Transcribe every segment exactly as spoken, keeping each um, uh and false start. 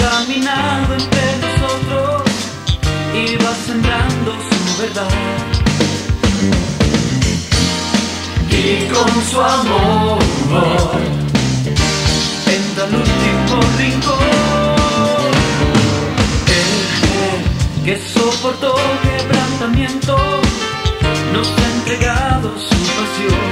caminado entre nosotros y va sembrando su verdad. Y con su amor entra al último rincón. El que soportó quebrantamiento nos ha entregado su pasión.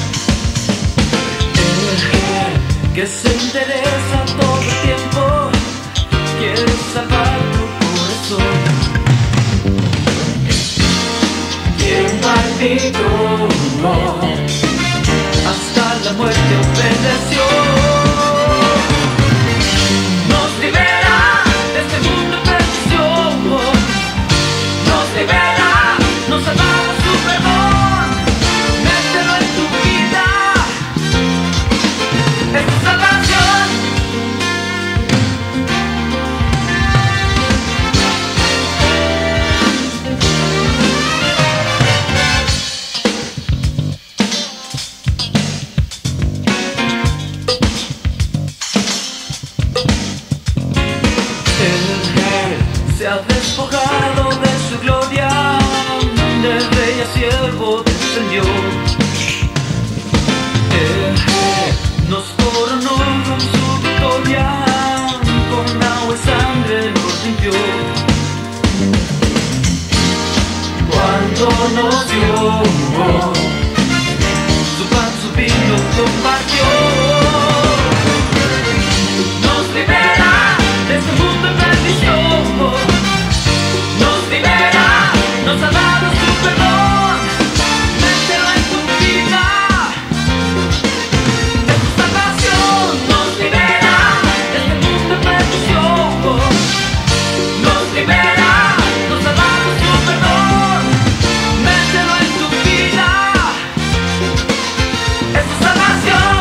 El que se interesa todo el tiempo quiere salvar tu corazón. Quien palpitó hasta la muerte obedeció. Nos libera de este mundo de perdición. Nos libera, nos salva su perdón. Mételo en tu vida, es tu salvación. Se ha despojado de su gloria, del rey a siervo descendió. Él nos coronó con su victoria, con agua y sangre nos limpió. Cuando nos dio su pan, su vino compartió. Nos libera de este mundo en perdición. Nos libera, nos ha dado su perdón. Mételo en tu vida, es tu salvación. Nos libera de este mundo en perdición. Nos libera, nos ha dado su perdón. Mételo en tu vida, es tu salvación.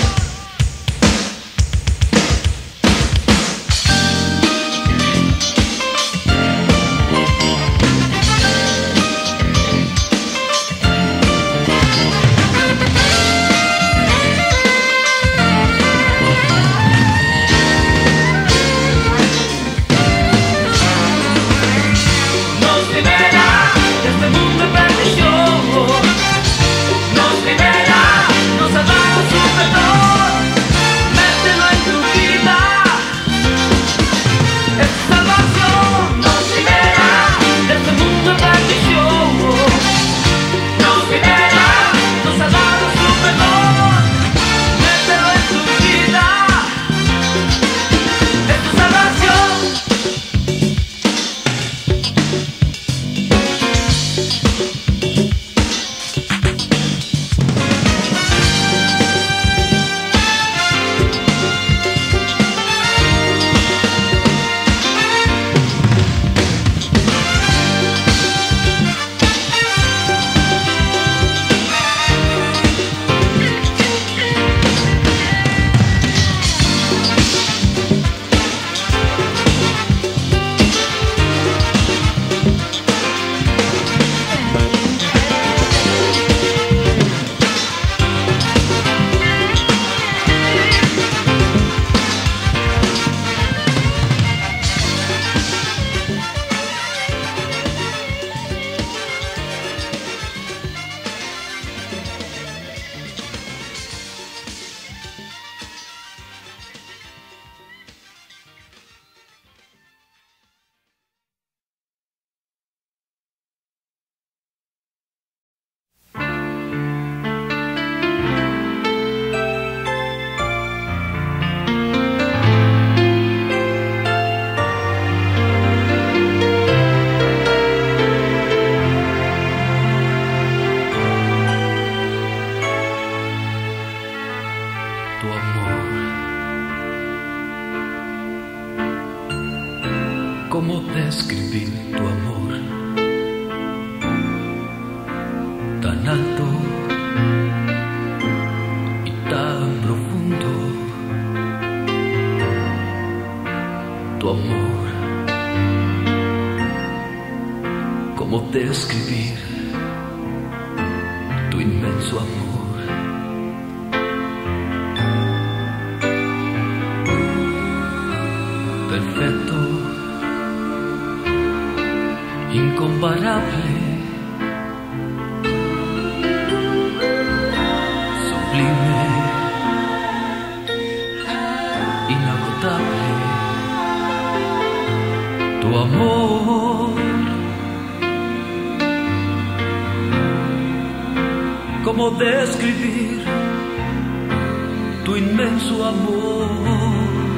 ¿Cómo describir tu amor tan alto y tan profundo? Tu amor, ¿cómo describir tu inmenso amor? perfecto, incomparable, sublime, inagotable. Tu amor, ¿cómo describir tu inmenso amor?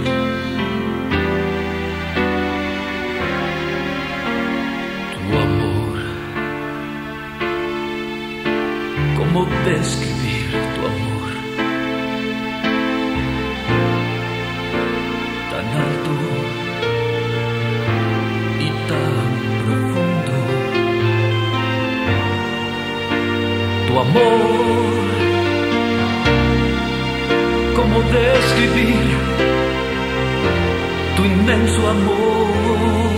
Tu amor, ¿cómo describir tu amor? Tan alto y tan profundo. Tu amor, ¿cómo describir tu inmenso amor?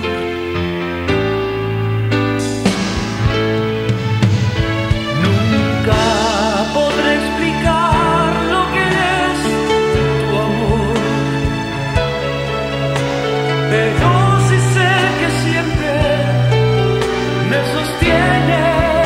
Nunca podré explicar lo que es tu amor, pero sí sé que siempre me sostiene.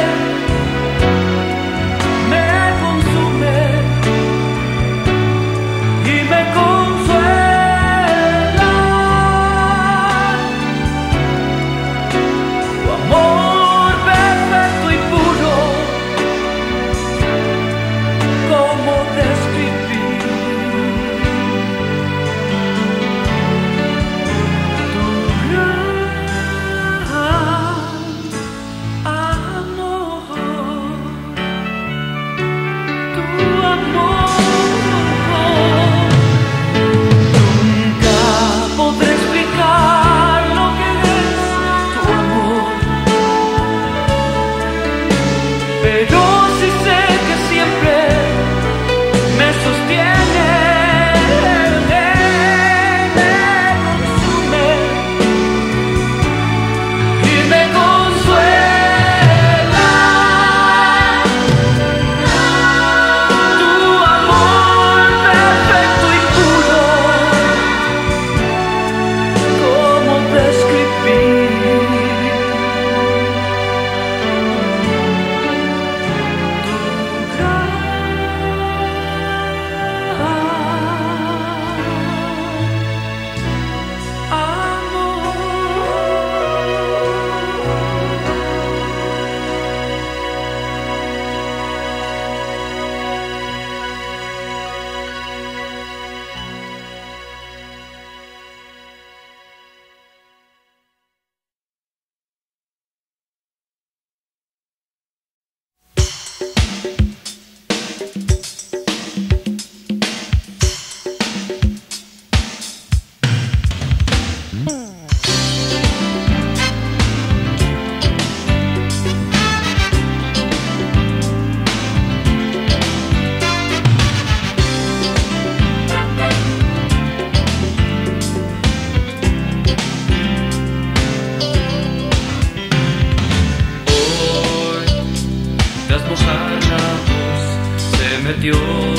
Metió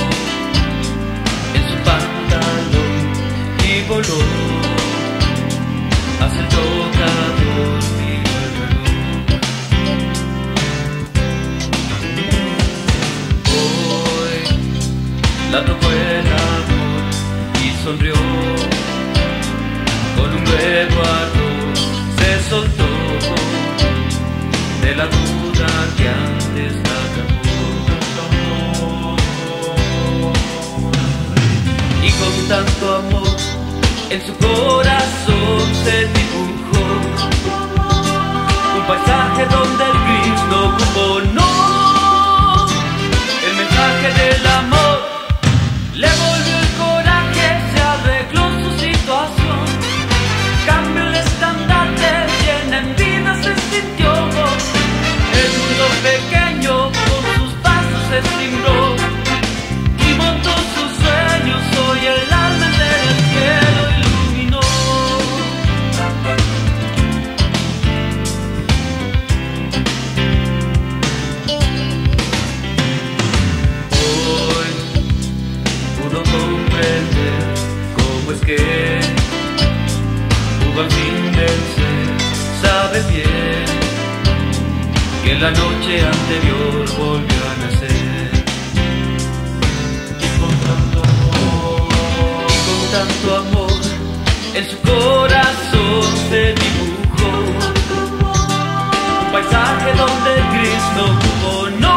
en su pantalón y voló hacia el tocador y el reloj. Hoy la tocó el amor y sonrió con un nuevo ardor. Se soltó de la duda que antes la atrapó. Y con tanto amor en su corazón se dibujó un paisaje donde el gris no ocupó, no. El mensaje del amor le volvió el coraje, se arregló su situación, cambió el estandarte y en vida se sintió. El mundo pequeño con sus pasos se cimbró y montó sus sueños. Hoy el alma entera el cielo iluminó. Hoy la noche anterior volvió a nacer. Y con tanto amor, y con tanto amor, en su corazón se dibujó un paisaje donde Cristo jugó. No,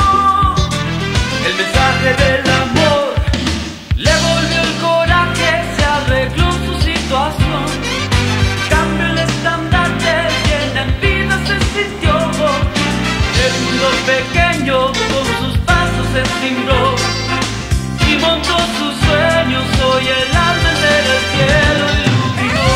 el mensaje del amor le volvió el coraje, se arregló su situación, cambió el estandarte, llena en vida se sintió. El mundo pequeño con sus pasos se cimbró y montó sus sueños, hoy el alma entera el cielo iluminó.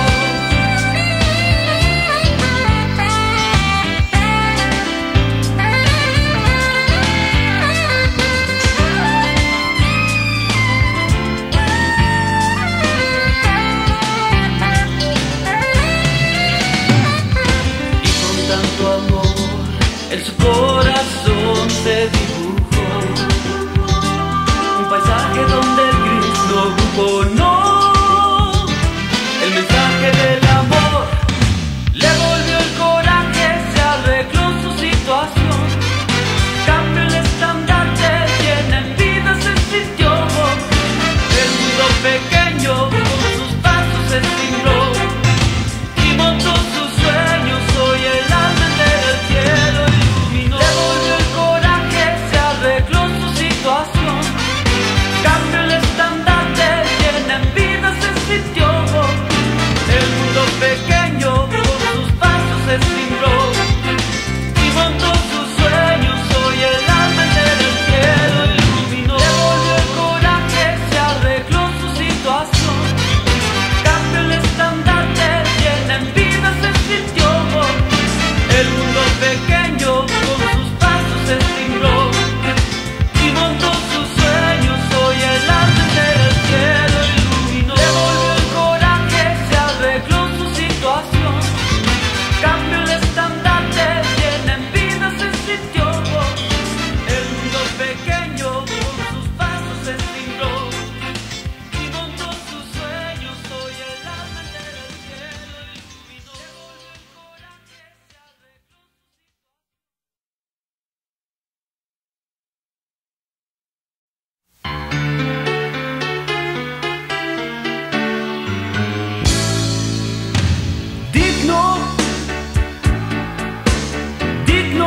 Y con tanto amor en su corazón se dibujó un paisaje donde el Cristo jugó. No, el mensaje del amor le volvió el coraje, se arregló su situación, cambió el estandarte, llena en vida se sintió. El mundo pequeño con sus pasos se cimbró y montó sus sueños, hoy el alma entera el cielo iluminó. Le volvió el coraje, se arregló su situación, cambió el estandarte, llena en vida se sintió. El mundo pequeño con sus pasos se cimbró y montó sus sueños, hoy el alma entera el cielo iluminó. Le volvió el coraje, se arregló su situación, cambió el estandarte, llena en vida se sintió. El mundo pequeño con sus pasos se cimbró y montó sus sueños, hoy el alma entera el cielo iluminó. Le volvió el coraje, se arregló su situación, cambió el estandarte, llena en vida se sintió. El mundo pequeño con sus pasos se cimbró y montó sus sueños, hoy el alma entera el cielo iluminó. Le volvió el coraje, se arregló. Digno, digno,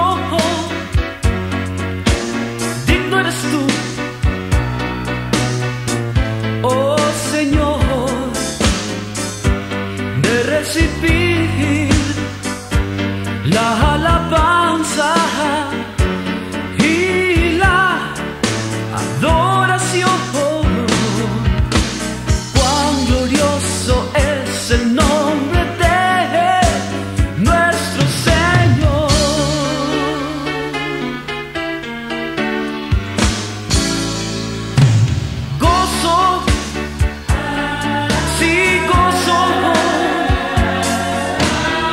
digno eres tú, oh Señor, de recibir la alabanza y la adoración. Cuán glorioso es el nombre de nuestro Señor. Gozo, sí gozo,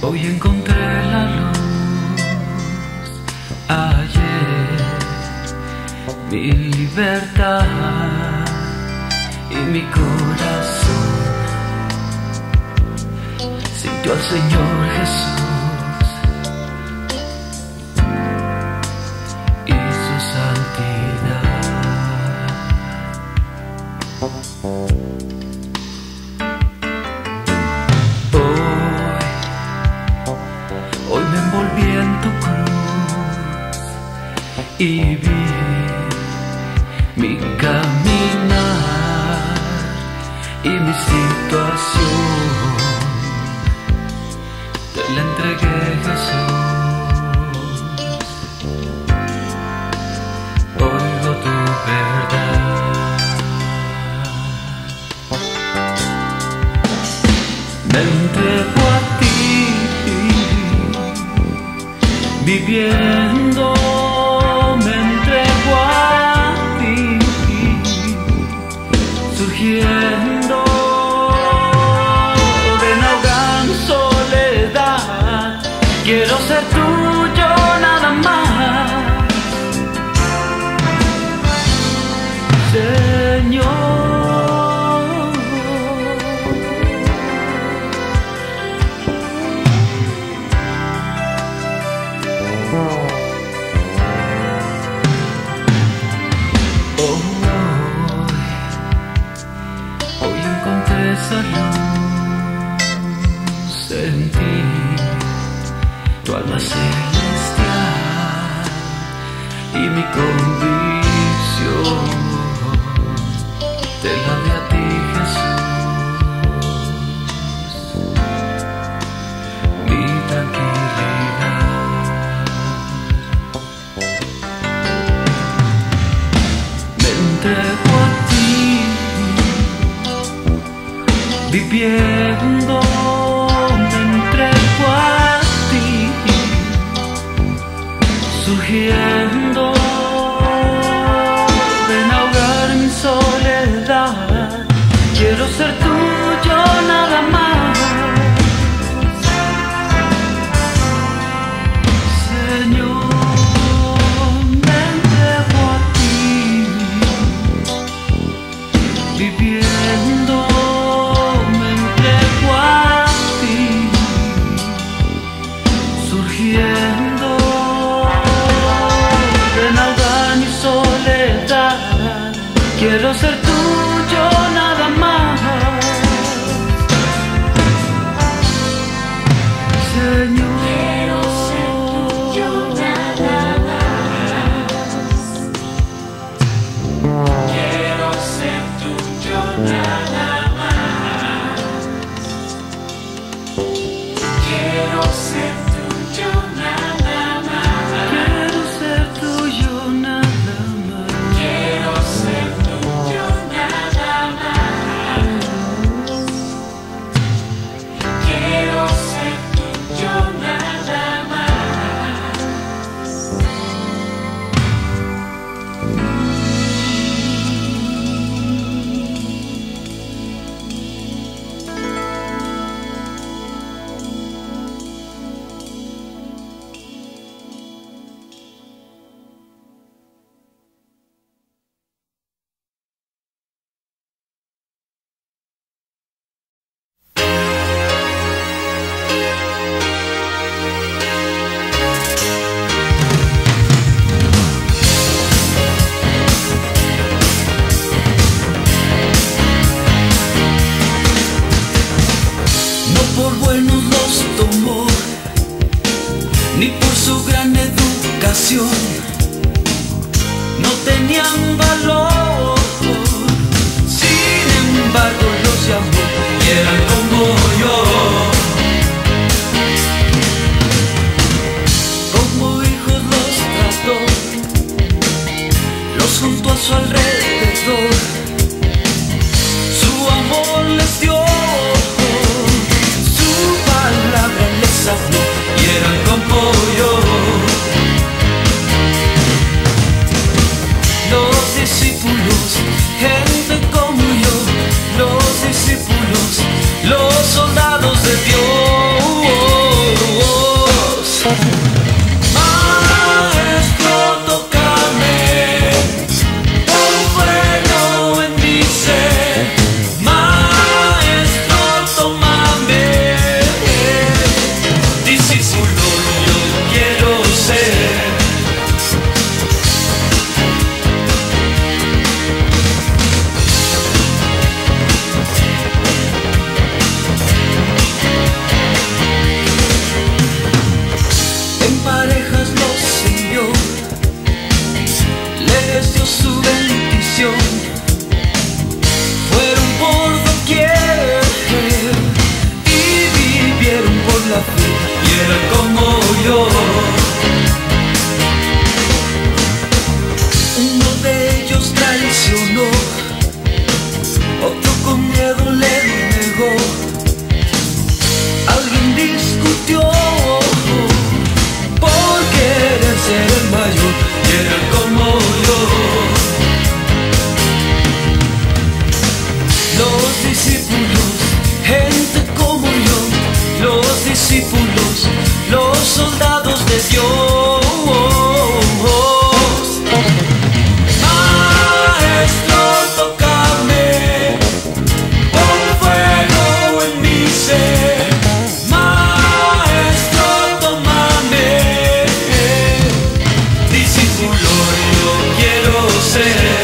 Hoy encontré la luz, ayer mi libertad y mi corazón sintió al Señor Jesús y su santidad. Hoy me envolví en tu cruz y vi mi caminar y mi situación. Te la entregué, Jesús. Oigo tu verdad. Me entrego a ti, viviendo, me entrego a ti, surgiendo de una gran soledad. Quiero ser tuyo nada más, Señor. Esa luz en ti, tu alma celestial y mi convicción te la di a ti, Jesús, mi tranquilidad. Me entrego a ti, viviendo, me entrego a ti, surgiendo de ahogar mi soledad. Quiero ser tuyo nada más, Señor. Me entrego a ti, viviendo, surgiendo de nada mi soledad. Quiero ser tuyo nada más, Señor. Quiero ser tuyo nada más. Quiero ser tuyo nada más. Quiero ser tuyo nada más. Quiero ser tuyo nada más. Quiero ser tuyo nada más. Quiero ser tuyo nada más. Por buenos los tomó, ni por su gran educación, no tenían valor. Sin embargo los llamó y eran como yo, como hijos los trató, los juntó a su alrededor, su amor les dio, les habló y eran como yo. Los discípulos, gente como yo, los discípulos, los soldados de Dios. los soldados de Dios. Maestro, tócame, pon fuego en mi ser. Maestro, tómame, discípulo yo quiero ser.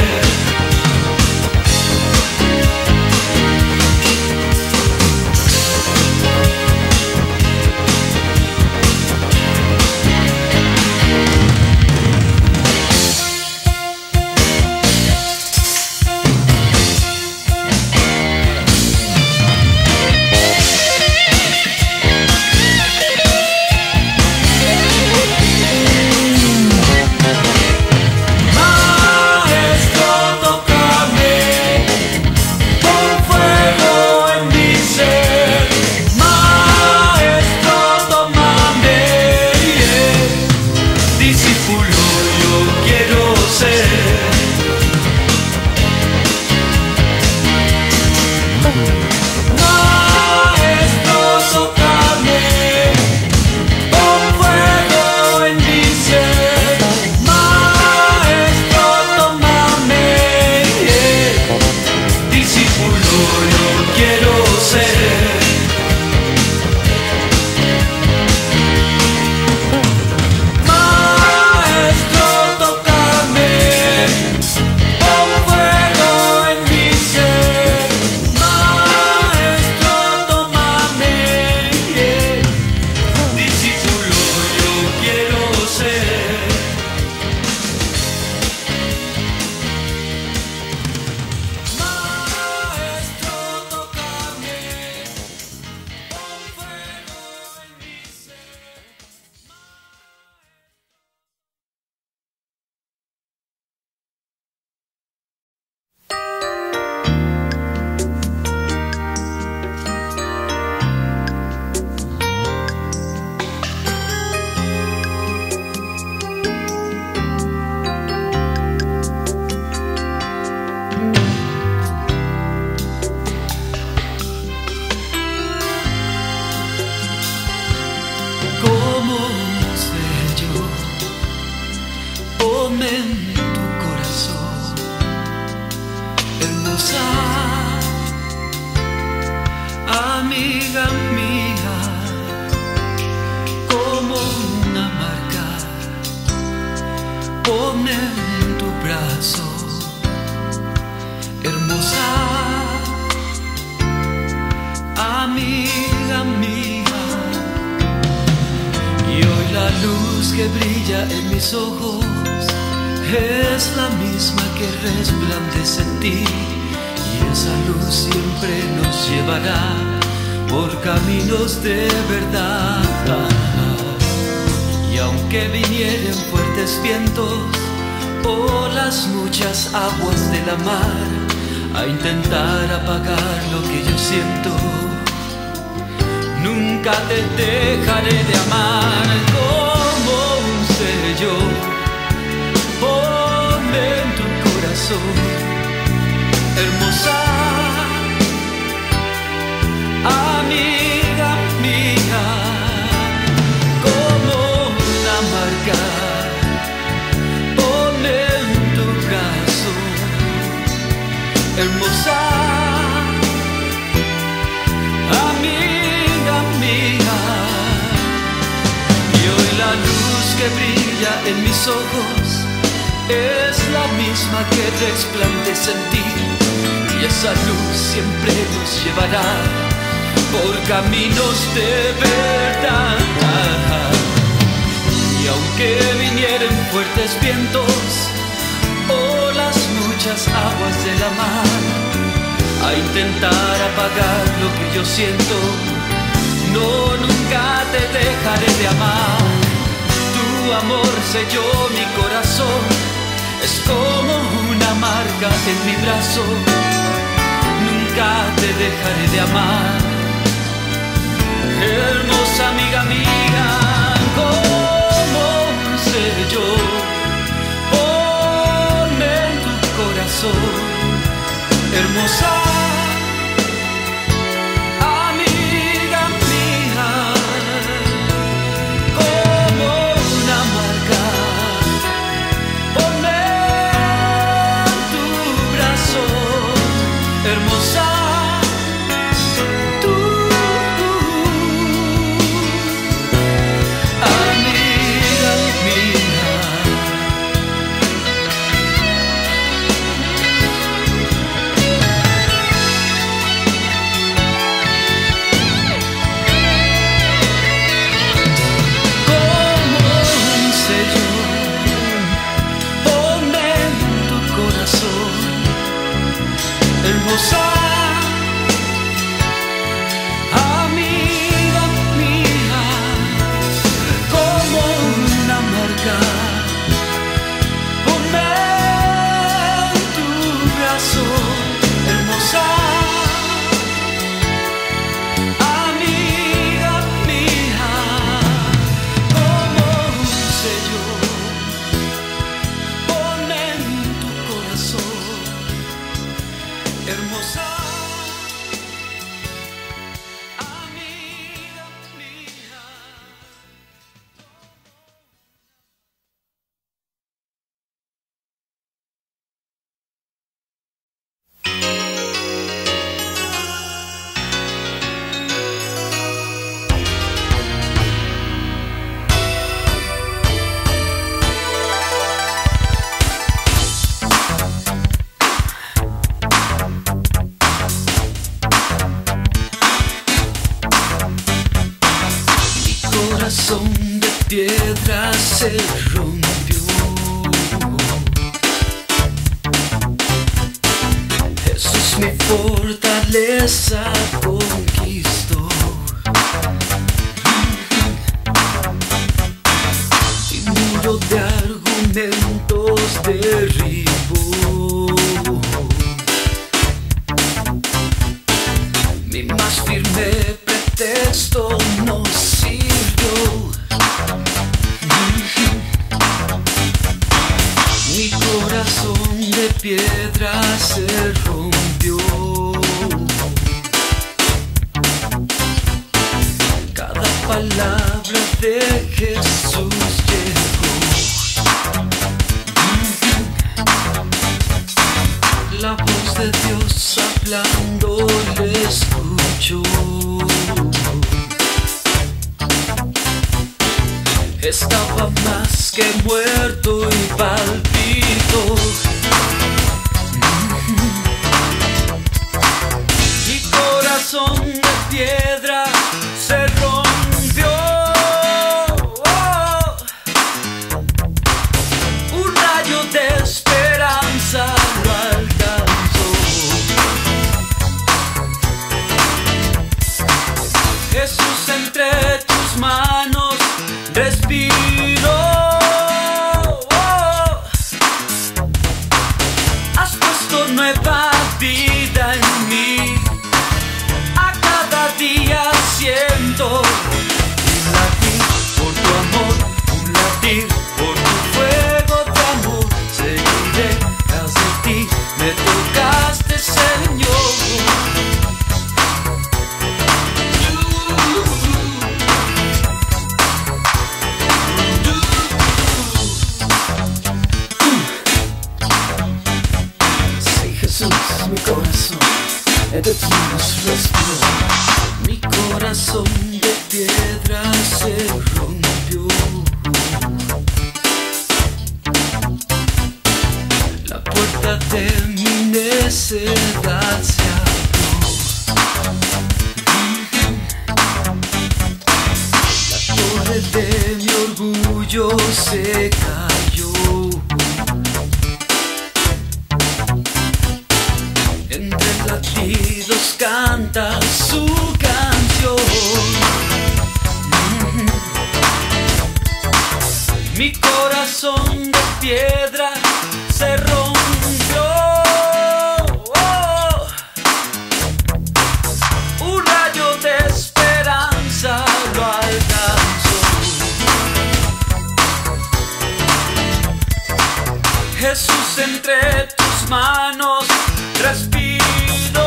En tu corazón, hermosa amiga mía, como una marca, ponme en tu brazo, hermosa amiga mía. Y hoy la luz que brilla en mis ojos es la misma que resplandece en ti, y esa luz siempre nos llevará por caminos de verdad. Y aunque vinieren fuertes vientos o las muchas aguas de la mar a intentar apagar lo que yo siento, nunca te dejaré de amar como un sello. Ponme en tu corazón, hermosa amiga mía, como una marca. Ponme en tu brazo, hermosa amiga mía. Y hoy la luz que brilla en mis ojos es la misma que resplandece en ti, y esa luz siempre nos llevará por caminos de verdad. Y aunque vinieren fuertes vientos o las muchas aguas de la mar a intentar apagar lo que yo siento, no, nunca te dejaré de amar. Tu amor selló mi corazón, es como una marca en mi brazo, nunca te dejaré de amar. Hermosa amiga mía, como un sello, ponme en tu corazón, hermosa amiga mía. corazón de piedra se rompió. Jesús mi fortaleza conquistó. Y muro de argumentos derribó. Mi más firme pretexto no sirvió. Mi corazón de piedra se rompió. Cada palabra de Jesús llegó. La voz de Dios hablando le escuchó. Estaba más que muerto y palpitó. Mi corazón de piedra se rompió. Un rayo de esperanza lo alcanzó. Jesús, entre tus manos respiro. Has puesto nueva vida en mí. A cada día siento un latir por tu amor, un latir por tu fuego de amor. Seguiré tras de ti, me tocaste, Señor. Mi corazón entre tus manos respiró. Mi corazón de piedra se rompió. La puerta de mi necedad se abrió. La torre de mi orgullo se cayó. Entre latidos canta su canción. Mi corazón de piedra se rompió. Un rayo de esperanza lo alcanzó. Jesús, entre tus manos respiro.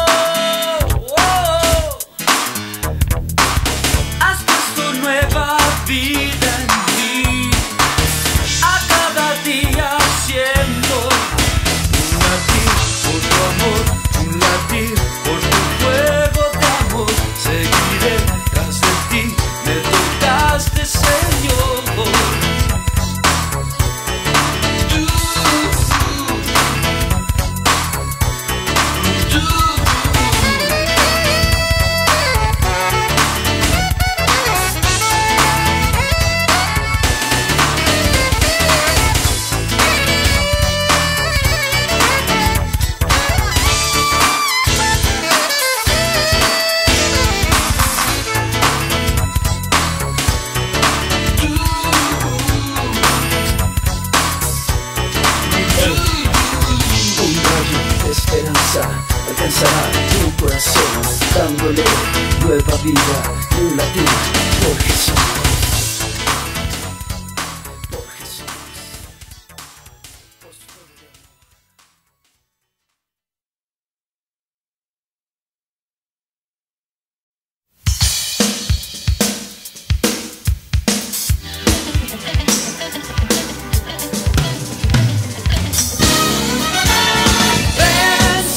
Has puesto nueva vida en mí. A cada día siento un latir por tu amor, un latir por tu fuego de amor. Seguiré tras de ti, me tocaste, Señor. Alcanzará tu corazón, dándole nueva vida y un latir por Jesús. Por Jesús. Por su poder.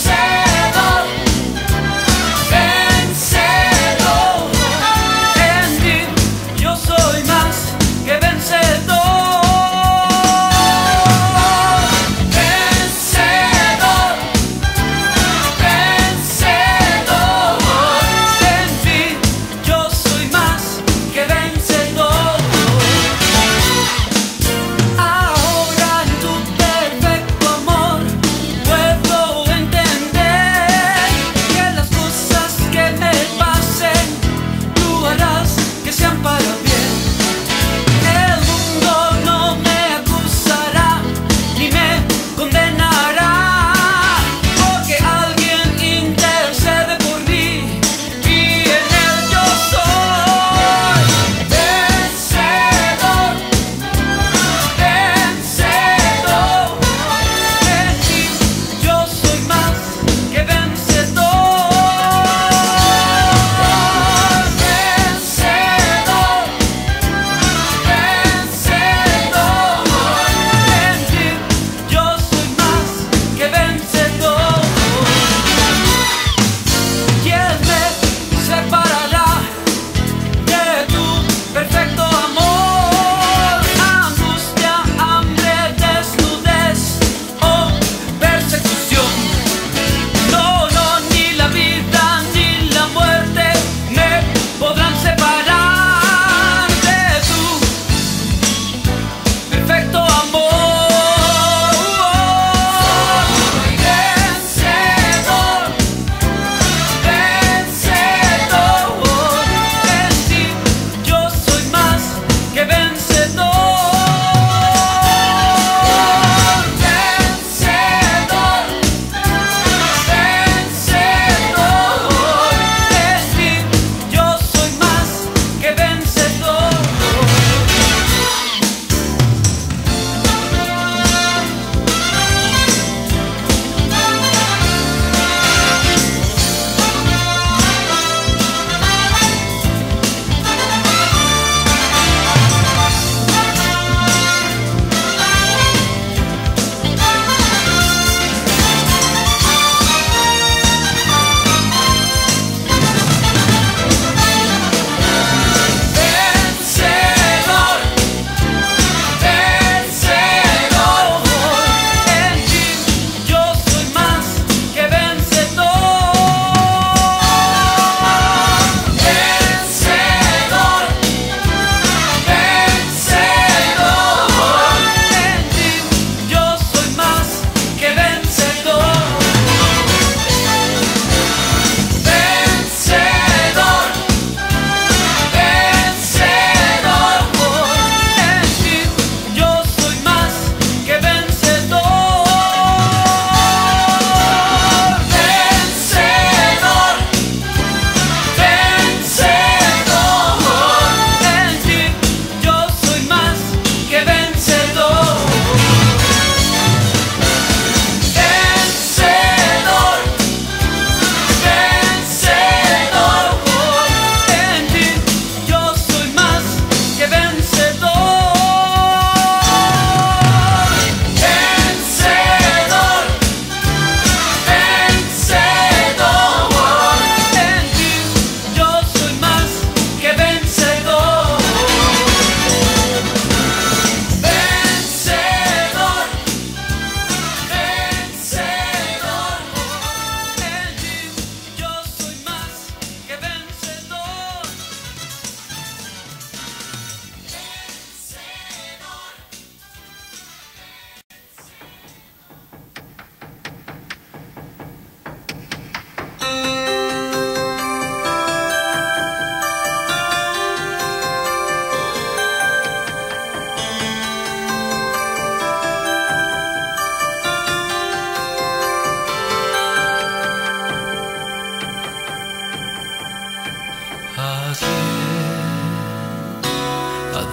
Vencedor, vencedor.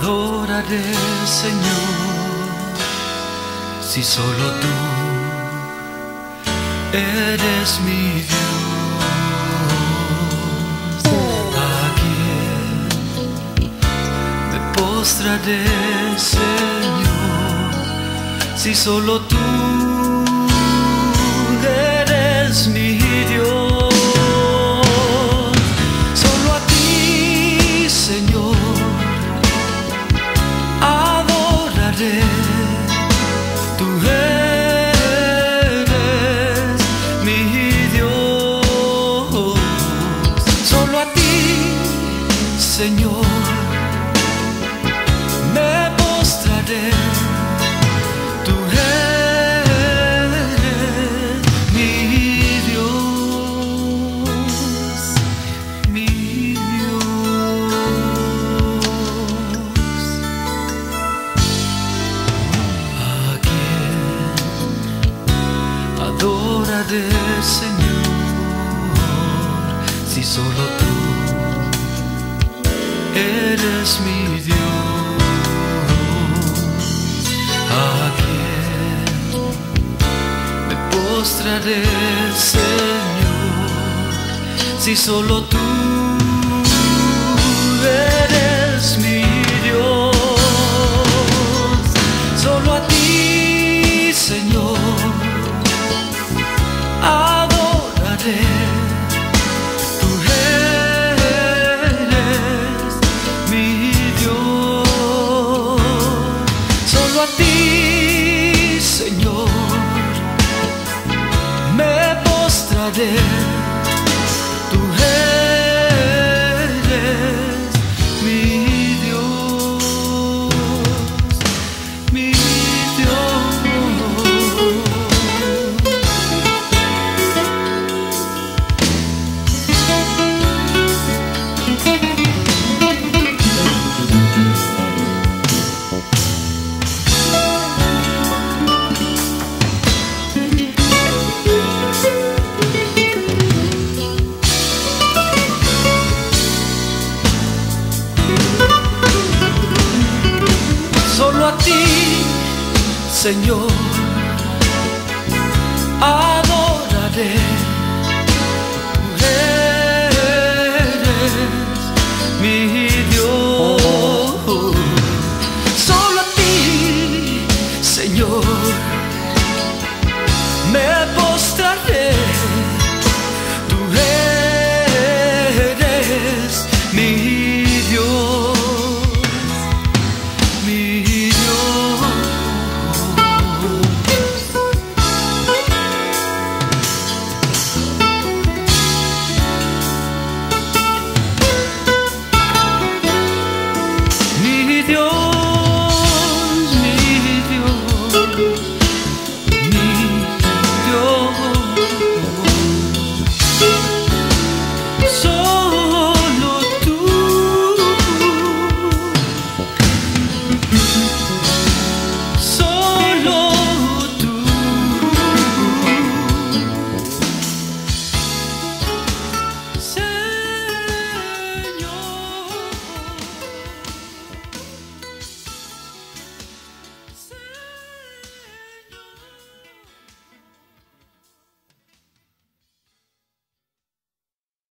adoraré, Señor, si solo tú eres mi Dios. ¿A quién me postraré, Señor, si solo tú eres mi Dios? Solo a ti, Señor, adoraré. Tú eres mi Dios. Solo a ti, Señor, me postraré. Tú eres mi Dios, mi Dios. ¿A quién adoraré, Señor, si solo tú eres mi Dios? ¿A quién me postraré, Señor, si solo tú eres mi Dios? Solo a ti, Señor, adoraré. Tú eres mi Dios. Solo a ti, Señor, me postraré. Tú eres mi Dios, mi Dios. Solo a ti, Señor, adoraré. Tú eres mi Dios. Solo a ti, Señor, me postraré. Tú eres mi Dios, mi